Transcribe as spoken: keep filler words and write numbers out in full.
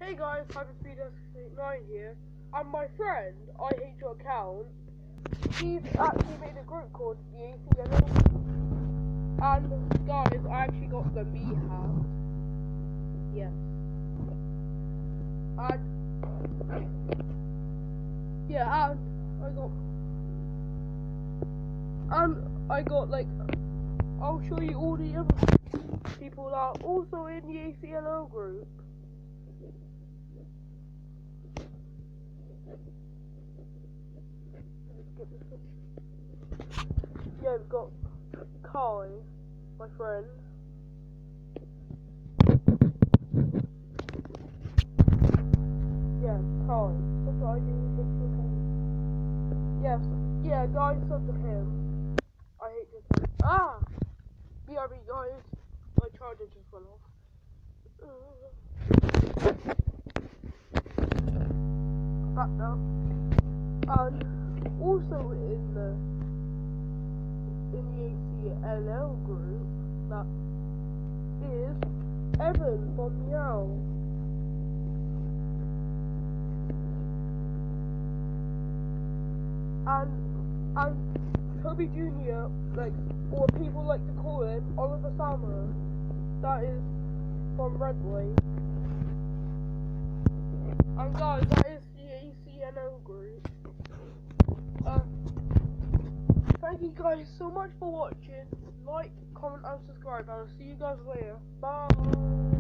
Hey guys, Hyper three nine here, and my friend, I hate your account, he's actually made a group called the A C N L, and guys, I actually got the me hat, yes, and, yeah, and I got, and I got like, I'll show you all the other people that are also in the A C N L group. Yeah, we've got Kai, my friend. Yeah, Kai. That's what I do. Yes, yeah, guys, sub to him. I hate this. Ah! B R B, guys. My charger just went off. Back now. And also in the in the A C N L group, that is Evan from Meow. And and Toby Junior, like, or people like to call him Oliver Summer, that is from Redway. And guys, that is the A C N L group. Uh, thank you guys so much for watching. Like, comment and subscribe, and I'll see you guys later. Bye.